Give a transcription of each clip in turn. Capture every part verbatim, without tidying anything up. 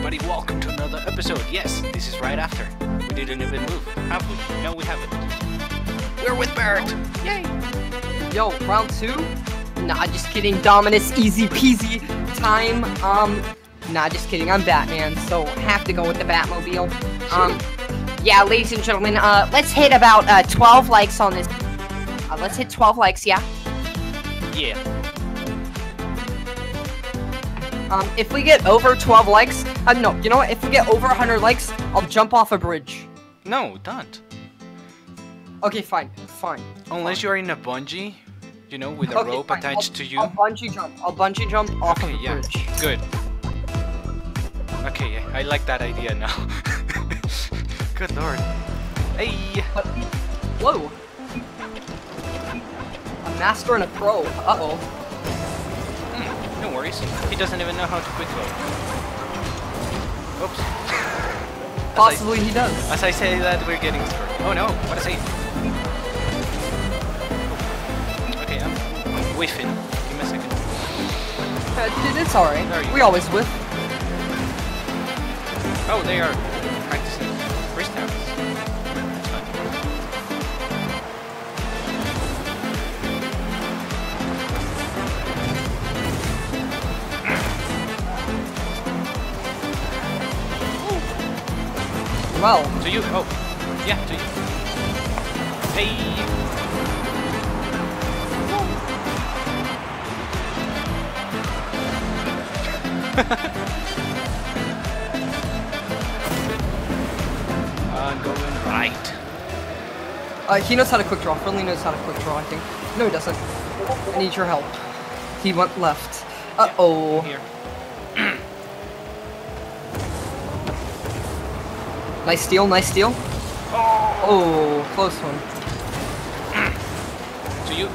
everybody, welcome to another episode. Yes, this is right after. We didn't even move, have we? No, we haven't. We're with Bert! Yay! Yo, round two? Nah, just kidding. Dominus, easy peasy time. Um, nah, just kidding. I'm Batman, so have to go with the Batmobile. Um, yeah, ladies and gentlemen, uh, let's hit about uh, twelve likes on this. Uh, let's hit twelve likes, yeah? Yeah. Um, if we get over twelve likes, uh, no, you know what? If we get over one hundred likes, I'll jump off a bridge. No, don't. Okay, fine, fine. Unless fine. you're in a bungee, you know, with a okay, rope fine. attached I'll, to you. I'll bungee jump. I'll bungee jump off Okay, of a yeah, bridge. good. Okay, yeah, I like that idea now. Good lord. Hey! But, whoa. A master and a pro. Uh-oh. Mm, no worries. He doesn't even know how to quick load. Oops. Possibly as I, he does. As I say that, we're getting through. Oh no, what a save. Okay, I'm, I'm whiffing. Give me a second. Uh, dude, it's alright. We go. always whiff. Oh, they are practicing freestyles. That's fun. Well. To you. Oh. Yeah, to you. Hey. I'm going right. Uh, he knows how to quick draw. Friendly knows how to quick draw, I think. No, he doesn't. I need your help. He went left. Uh-oh. Here. Nice steal, nice steal. Oh. Oh, close one. To you.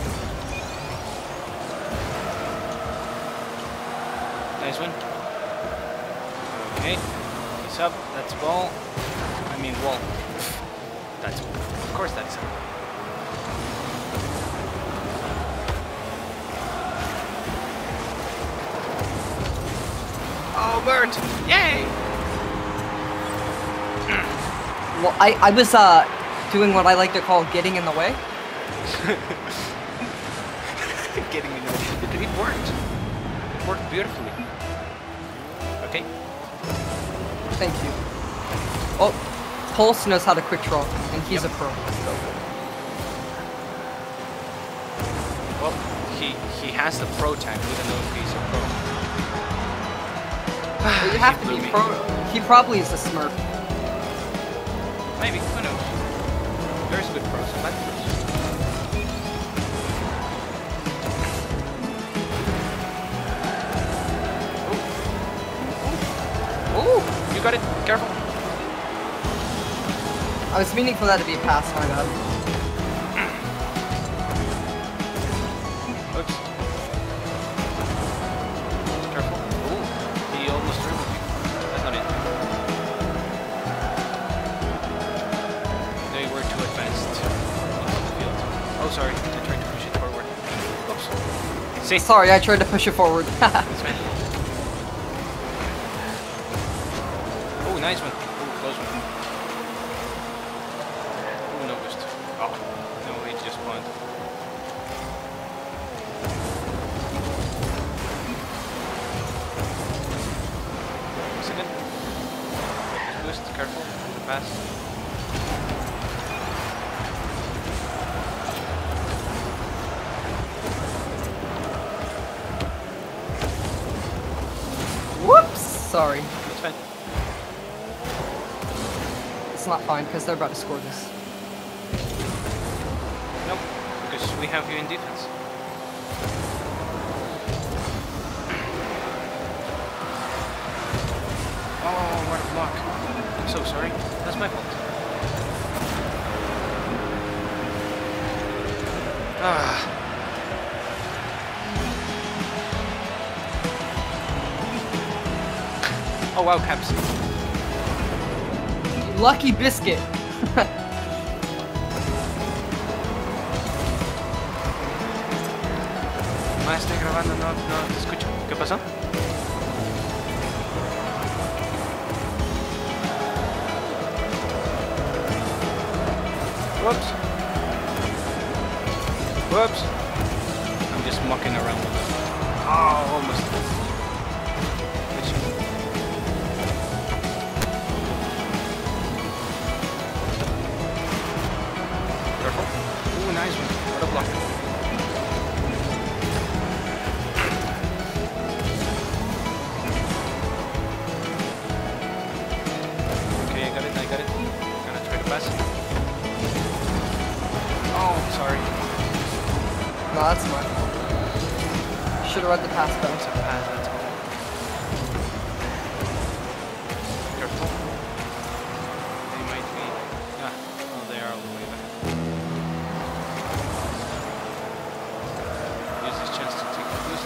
Nice one. Okay. He's up. That's ball. I mean wall. That's of course that's up. Oh, Bert! Yay! Well, I, I was, uh, doing what I like to call getting in the way. Getting in the way. It, it worked. It worked beautifully. Okay. Thank you. Oh, Pulse knows how to quick draw, and he's Yep. a pro. Well, he he has the pro tag. We don't know if he's a pro. Well, you have He to blew be me. pro. He probably is a smurf. Maybe, who knows? There's good pros and bad pros. Ooh! You got it, careful. I was meaning for that to be a pass, my bad. Oops. Careful. Ooh, he almost dribbled you. That's not it. They were too advanced on the field. Oh, sorry. I tried to push it forward. Oops. See? Sorry, I tried to push it forward. It's fine. Oh, nice one. Oh, close one. Oh, no boost. Oh, no, he just spawned. Second. Boost, careful. The pass. Whoops! Sorry. It's fine. It's not fine, because they're about to score this. Nope, because we have you in defense. Oh, what a block. I'm so sorry. That's my fault. Ah. Oh wow, caps. Lucky biscuit. Ma estoy grabando, no, no te escucho. ¿Qué pasó? Whoops. Whoops. I'm just mucking around with them. Oh, almost. Careful. Ooh, nice one. What a block. Okay, I got it, I got it. I'm gonna try to pass. Oh, sorry. No, that's mine. Should have read the pass It's though. a pass, that's all. Careful. They might be... Ah, oh, they are all the way back. Use this chance to take the boost.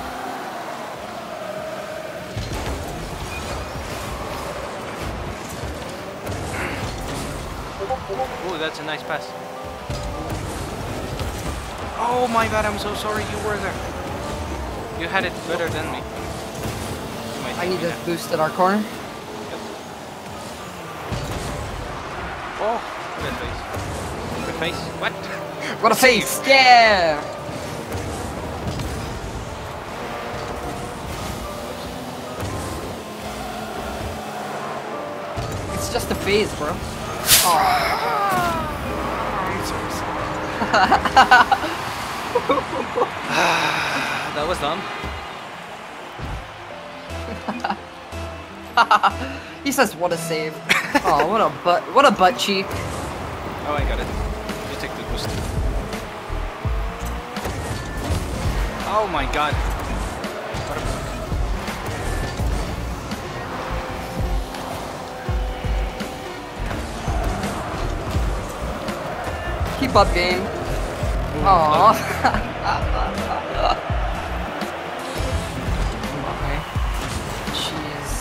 Oh, that's a nice pass. Oh my god, I'm so sorry you were there. You had it better than me. You might I need be to there. boost at our corner. Yep. Oh, good face. Good face. What? What a face! Yeah! It's just a phase, bro. Oh. That was dumb. He says, "What a save!" Oh, what a butt! What a butt cheek! Oh, I got it. You take the boost. Oh my god. What a block. Keep up, game. Aww. Jeez.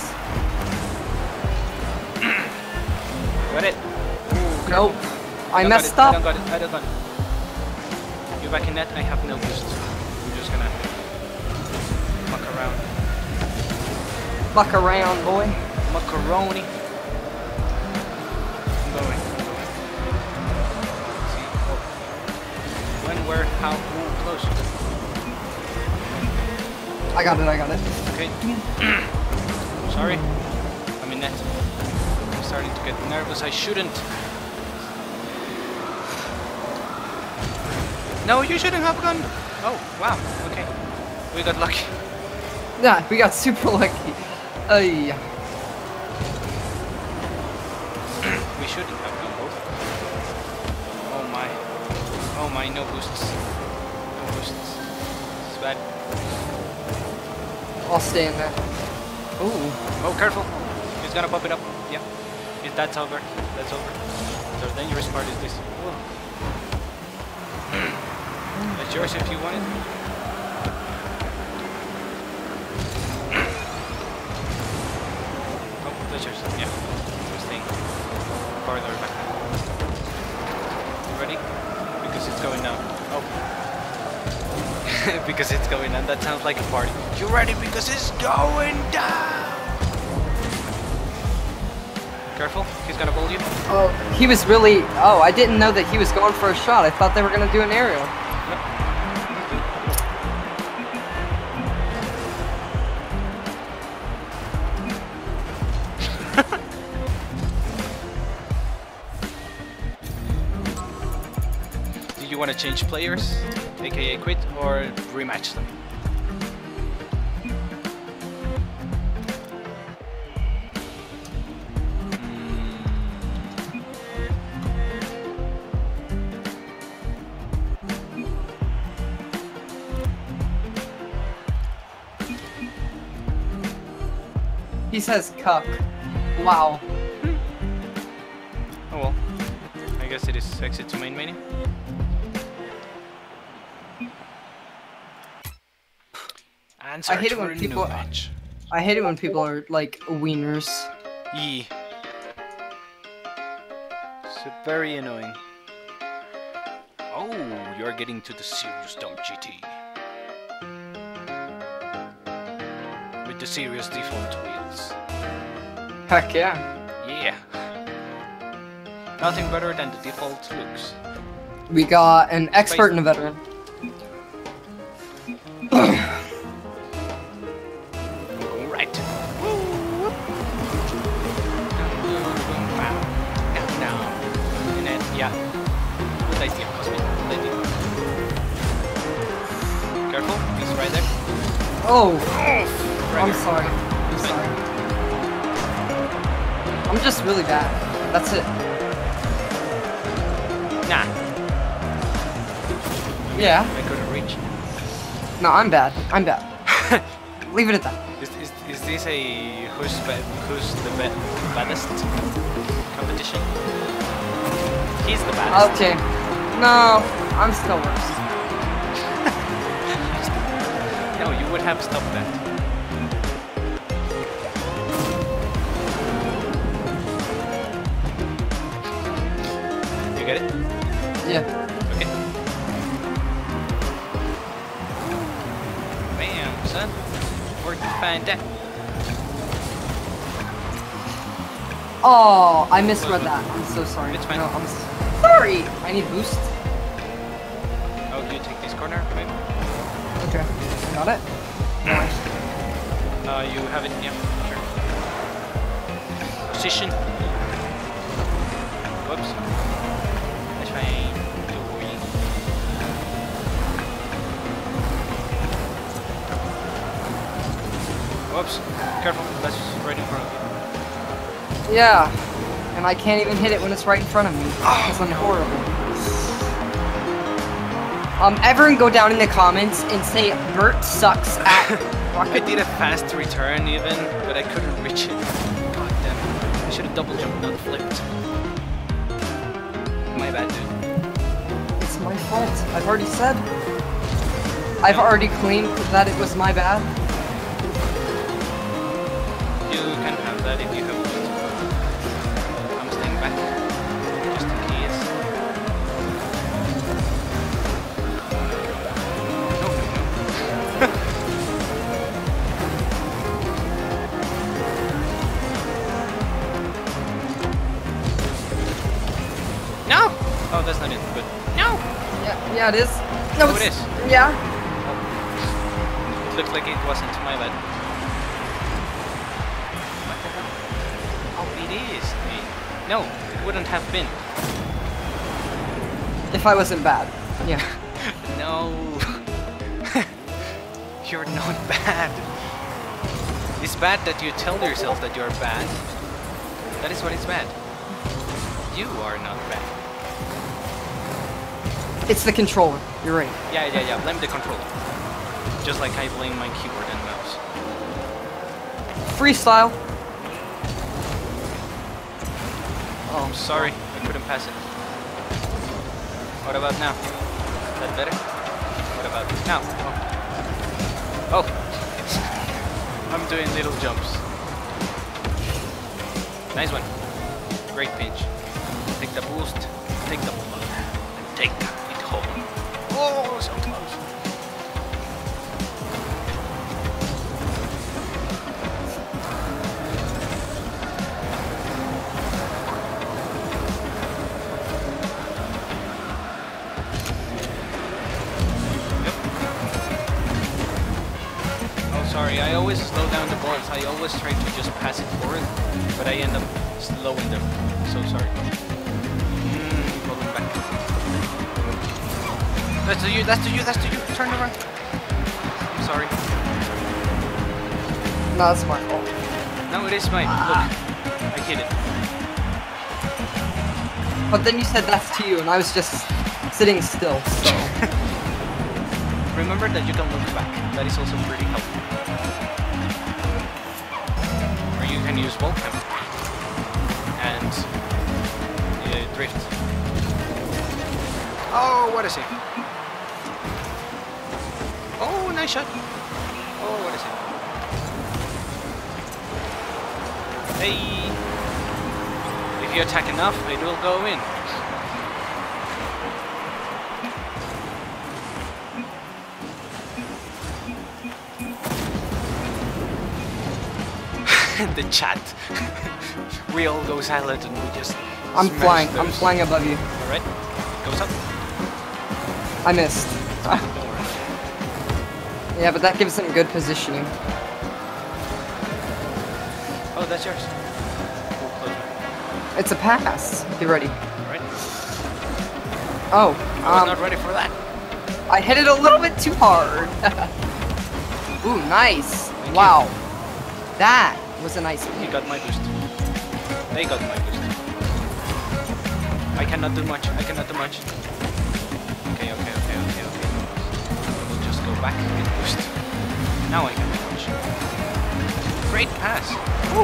Got it. Nope. I don't messed got it. I up. don't got it. I don't got it. You're back in net. I have no boost. I'm just gonna muck around. Buck around, boy. Macaroni. I'm going. See. Oh. When, where, how, who, close. I got it. I got it. Okay. Sorry. I'm in net. I'm starting to get nervous. I shouldn't. No, you shouldn't have gone. Oh, wow. Okay. We got lucky. Yeah, we got super lucky. Ay. We shouldn't have gone both. Oh my. Oh my, no boosts. No boosts. It's bad. I'll stay in there. Ooh. Oh, careful. He's gonna pop it up. Yeah. If that's over. That's over. The dangerous part is this. Whoa. That's yours if you want it. Oh, that's yours. Yeah. We're staying farther back. You ready? Because it's going down. Oh. Because it's going down. That sounds like a party. You ready? Because it's going down. Careful. He's gonna bowl you. Oh, he was really. Oh, I didn't know that he was going for a shot. I thought they were gonna do an aerial. Do you want to change players, aka quit, or rematch them? He says cuck. Wow. Oh well. I guess it is exit to main menu. And I hate search it when for a people- new match. I hate it when people are like wieners. Yee. It's very annoying. Oh, you're getting to the serious dump G T. With the serious default wheels. Heck yeah. Yeah. Nothing better than the default looks. We got an expert and a veteran. Right. Down, down. And then, yeah. Good idea, Cosmic. Good idea. Careful, he's right there. Oh! Right I'm here. sorry. I'm It's fine. sorry. I'm just really bad. That's it. Nah, Yeah. I couldn't reach. No, I'm bad. I'm bad. Leave it at that. Is, is, is this a who's, ba who's the ba baddest competition? He's the baddest. Okay. No, I'm still worse. No, you would have stopped that. You get it? Yeah. Okay. Bam, son. Where'd you find that? Oh, I misread that. I'm so sorry. It's fine. No, I'm s- sorry. I need boost. Oh, you take this corner, maybe? Okay. Got it? Nice. Uh, you have it, yeah, sure. Position. Whoops. That's fine. Joey. Whoops. Careful, that's right in front of you. Yeah. And I can't even hit it when it's right in front of me. Because I'm horrible. Um, everyone go down in the comments and say Bert sucks at I rocket. did a fast return even, but I couldn't reach it. God damn it. I should have double jumped, not flipped. My bad, dude. It's my fault. I've already said. I've already claimed that it was my bad. You can have that if you have to. I'm staying back. Just in case. No, no, no! No! Oh, that's not it, but no! Yeah, yeah, it is. No, Oh, it it's- is. Yeah. It looked like it wasn't my bad. What the hell? Oh, it is. Eh, No, it wouldn't have been. If I wasn't bad. Yeah. No. You're not bad. It's bad that you tell yourself that you're bad. That is what is bad. You are not bad. It's the controller. You're right. Yeah, yeah, yeah. Blame the controller. Just like I blame my keyboard and mouse. Freestyle. Oh, I'm sorry. I couldn't pass it. What about now? Is that better? What about now? Oh. Oh. I'm doing little jumps. Nice one. Great pinch. Take the boost. Take the ball. And take it home. Oh, so close. Sorry, I always slow down the balls. I always try to just pass it forward, but I end up slowing them. So sorry. Mm, going back. That's to you, that's to you, that's to you. Turn around. I'm sorry. No, that's my fault. No, it is mine. Look, I hit it. But then you said that's to you, and I was just sitting still, so. Remember that you can look back. That is also pretty helpful. Or you can use wall cam and uh, drift. Oh, what a save! Oh, nice shot! Oh, what a save! Hey! If you attack enough, it will go in. The chat. We all go silent and we just I'm Smash flying. I'm those. flying above you. Alright. Goes up. I missed. Don't worry. Yeah, but that gives him good positioning. Oh, that's yours. Cool, close one. It's a pass. Get ready. Alright. Oh, I was um, not ready for that. I hit it a little bit too hard. Ooh, nice. Thank Wow. That was a nice You one. got my boost. They got my boost. I cannot do much. I cannot do much. Okay, okay, okay, okay, okay. We'll just go back and get boost. Now I can do much. Great pass. Woo.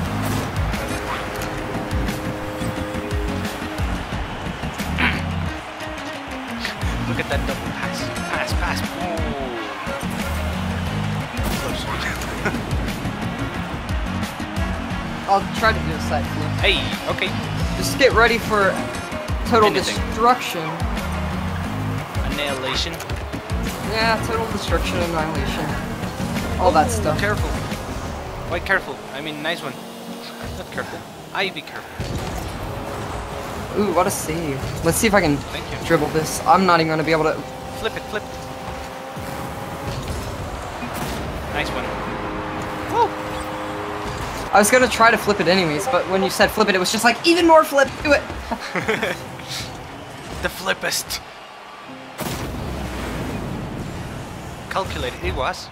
Look at that double pass. Pass, pass. Oh. Close. I'll try to do a side flip. Hey, okay. Just get ready for total Anything. destruction. Annihilation. Yeah, total destruction, annihilation. All that Ooh, stuff. Careful. Why careful? I mean, nice one. Not careful. I be careful. Ooh, what a save. Let's see if I can Thank you. dribble this. I'm not even going to be able to... Flip it, flip it. Nice one. Woo! I was going to try to flip it anyways, but when you said flip it, it was just like, even more flip, do it! The flippest. Calculated. It was.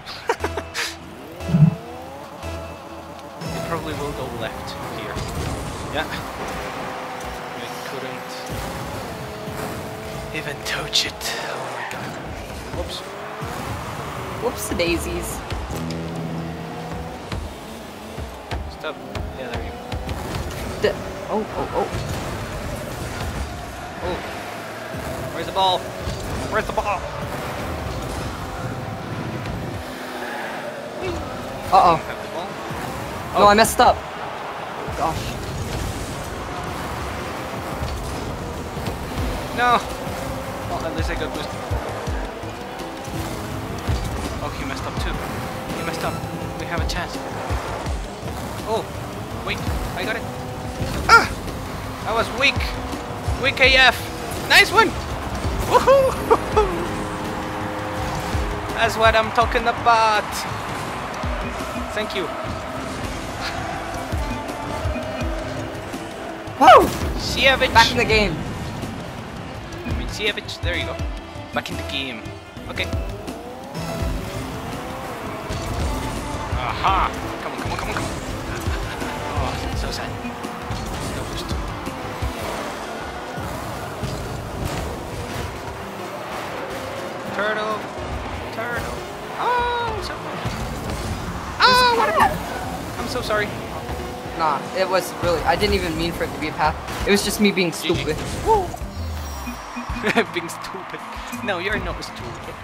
It probably will go left here. Yeah. I couldn't even touch it. Oh my god. Whoops. Whoops the daisies. Stop. Yeah, there you go. D oh, oh, oh. Oh. Where's the ball? Where's the ball? Uh-oh. Have the ball? No, I messed up. Gosh. No! Well, at least I got boosted. Oh, he messed up too. He messed up. We have a chance. Oh, wait. I got it. Ah! I was weak. Weak A F. Nice one! Woohoo! That's what I'm talking about. Thank you. Woo! Sievich. Back in the game. I mean, Sievich. There you go. Back in the game. Okay. Aha! Come on, come on, come on, come on. Oh, so sad. No boost. Turtle. Turtle. Oh, I'm so Oh, what a I'm so sorry. Nah, it was really... I didn't even mean for it to be a path. It was just me being G G. stupid. Woo! Being stupid. No, you're not stupid.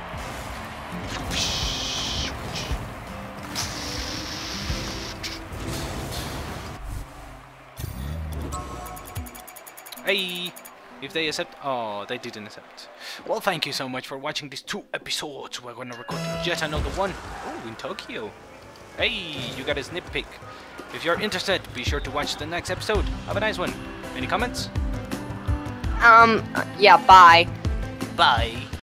Hey! If they accept... Oh, they didn't accept. Well, thank you so much for watching these two episodes. We're gonna record yet another one. Oh, in Tokyo. Hey, you got a sneak peek. If you're interested, be sure to watch the next episode. Have a nice one. Any comments? Um, yeah, bye. Bye.